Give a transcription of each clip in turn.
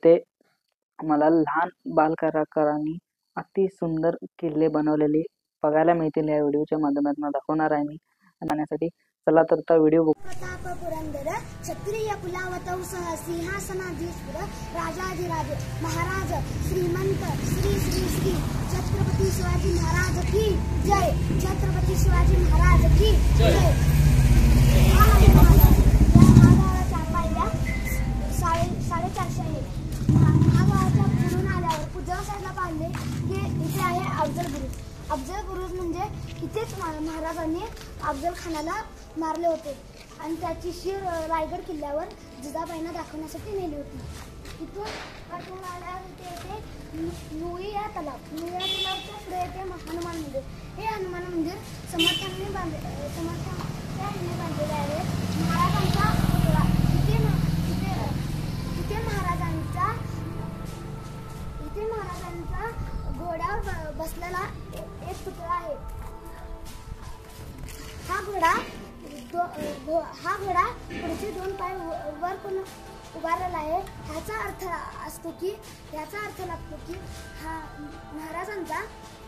इथे मला लहान बालकलाकारांनी अति सुंदर किल्ले बनवलेले बघायला मिळतील या व्हिडिओच्या माध्यमातून दाखवणार आहे मी आणण्यासाठी। चला तर तो व्हिडिओ बघू। प्रताप पुरंदर क्षत्रिय कुलावतौ सह सिंहासनाधीश्वर राजाधिराज महाराज श्रीमंत श्री श्री श्री छत्रपती शिवाजी महाराज की जय। छत्रपती शिवाजी महाराज की जय। महागावाच्या पायऱ्या 450 आहेत। महागावाच्या पुढून आल्यावर उजव्या साईडला पाहिले की इथे आहे अफजल बुरुज। अफजल बुरुज म्हणजे इथेच महाराजांनी अफजल खानाला मारले होते आणि त्याची शीर रायगड किल्ल्यावर जिजाबाईंना दाखवण्यासाठी नेली होती। इथून पाठवून आल्यावर येथे नुईया तलाव, नुईया तलावच्या पुढे येते हनुमान मंदिर। हे हनुमान मंदिर समर्थांनी बांधलेले आहे। महाराजांचा घोड्यावर बसलेला एक पुतळा आहे। हा घोडा पुढचे 2 पाय वर करून उभारलेला आहे। ह्याचा अर्थ लागतो की हा महाराजांचा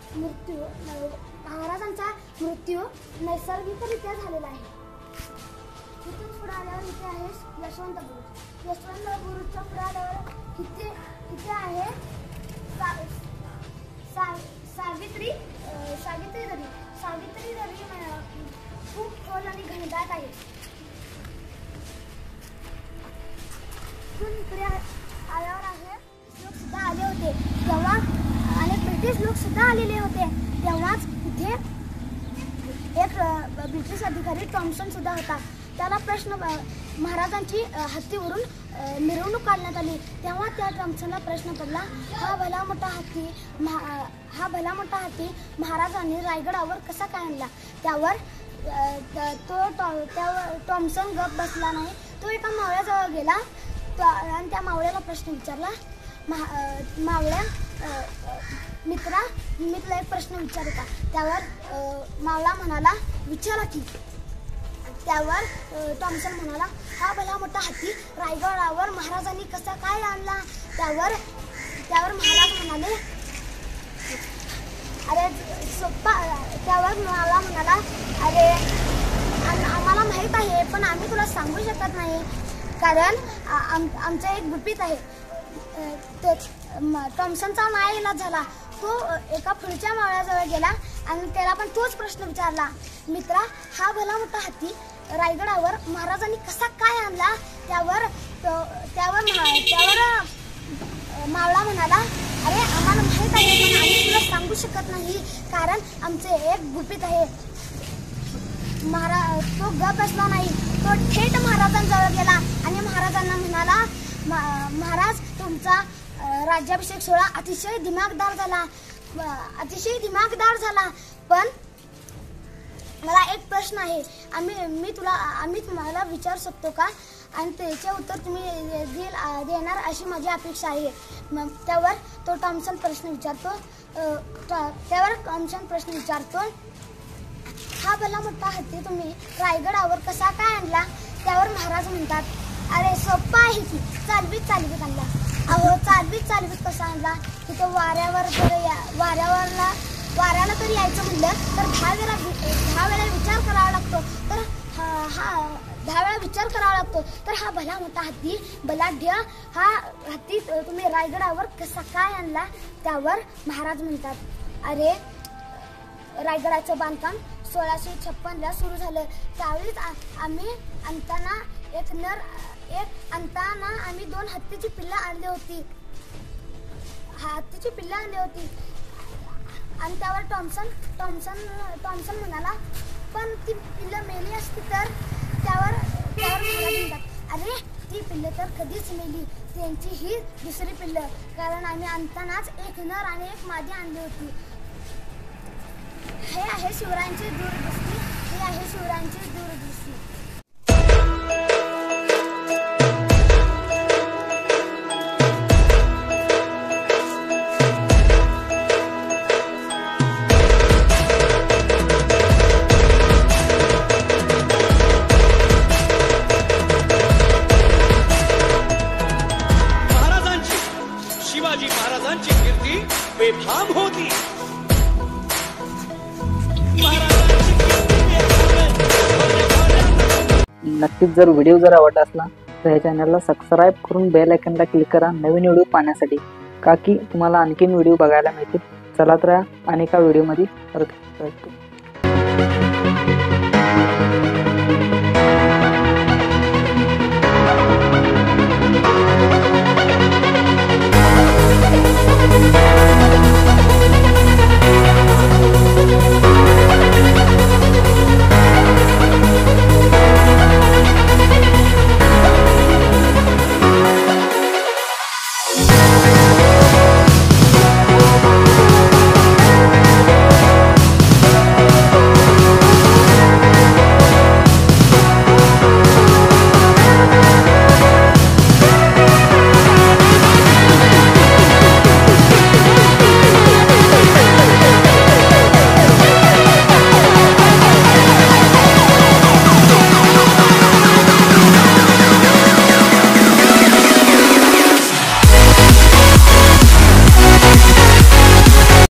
मृत्यू नैसर्गिकरित्या झालेला आहे। इथून पुढे आल्यावर इथे आहे यशवंत बुरुज। यशवंत बुरुजच्या पुढे आल्यावर इथे आहे सावित्री दरी खूप खोल आणि घनदाट आहे। इकडे आल्यावर आहे लोक सुद्धा आले होते तेव्हा आणि ब्रिटिश लोक सुद्धा आलेले होते तेव्हाच इथे एक ब्रिटिश अधिकारी टॉम्सन सुद्धा होता। त्याला प्रश्न महाराजांची हत्तीवरून मिरवणूक काढण्यात आली तेव्हा त्या टॉम्सनला प्रश्न पडला, हा भला मोठा हत्ती महाराजांनी रायगडावर कसा काय आणला। त्यावर टॉम्सन गप बसला नाही। तो एका मावळ्याजवळ गेला आणि त्या मावळ्याला प्रश्न विचारला, मावळ्या मित्रा मी तुला एक प्रश्न विचारत होता। त्यावर मावळा म्हणाला विचारा की। त्यावर टॉम्सन म्हणाला, हा भला मोठा हत्ती रायगडावर महाराजांनी कसा काय आणला। त्यावर महाराज म्हणाले, अरे सोप्पा। त्यावर मावळा म्हणाला, अरे आम्हाला माहीत आहे पण आम्ही तुला सांगू शकत नाही कारण आमचं एक गुपित आहे। टॉम्सनचा नाईलाज झाला। तो एका पुढच्या मावळ्याजवळ गेला आणि त्याला पण तोच प्रश्न विचारला, मित्रा हा भला मोठा हत्ती रायगडावर महाराजांनी कसा काय आणला। त्यावर मावळा म्हणाला, अरे आम्हाला माहीत आहे पण आम्ही तुला सांगू शकत नाही कारण आमचे एक गुपित आहे। तो गप बसला नाही। तो थेट महाराजांजवळ गेला आणि महाराजांना म्हणाला, महाराज तुमचा राज्याभिषेक सोहळा अतिशय दिमागदार झाला पण मला एक प्रश्न आहे, आम्ही तुम्हाला विचारू शकतो का आणि त्याचे उत्तर तुम्ही देणार अशी माझी अपेक्षा आहे। त्यावर टॉम्सन प्रश्न विचारतो, हा भला मोठा हत्ती तुम्ही रायगडावर कसा काय आणला। त्यावर महाराज म्हणतात, अरे सोप्पा आहे की चालवीत आणला। अहो चालवीत कसा आणला की तो वाऱ्याला तरी यायचं म्हणलं तर 10 वेळा विचार करावा लागतो तर हा भला मोठा हत्ती बलाढ्य हा हत्ती तुम्ही रायगडावर कसा काय आणला। त्यावर महाराज म्हणतात, अरे रायगडाचं बांधकाम 1656ला सुरू झालं। त्यावेळीच आम्ही आणताना आम्ही 2 हत्तीची पिल्लं आणली होती आणि त्यावर टॉम्सन म्हणाला, पण ती पिल्लं मेली असती तर। त्यावर म्हणतात, अरे ती पिल्लं तर कधीच मेली, त्यांची ही दुसरी पिल्लं कारण आम्ही आणतानाच एक नर आणि एक मादी आणली होती। हे आहे शिवरायांची दूरदृष्टी। शिवाजी महाराजांची कीर्ती बेफाम होती. नक्कीच जर व्हिडिओ जर आवडला असला तर या चॅनलला सबस्क्राईब करून बेल आयकॉनला क्लिक करा नवीन व्हिडिओ पाहण्यासाठी, का की तुम्हाला आणखीन व्हिडिओ बघायला मिळतील. चला तर अनेका व्हिडिओमध्ये परत भेटू.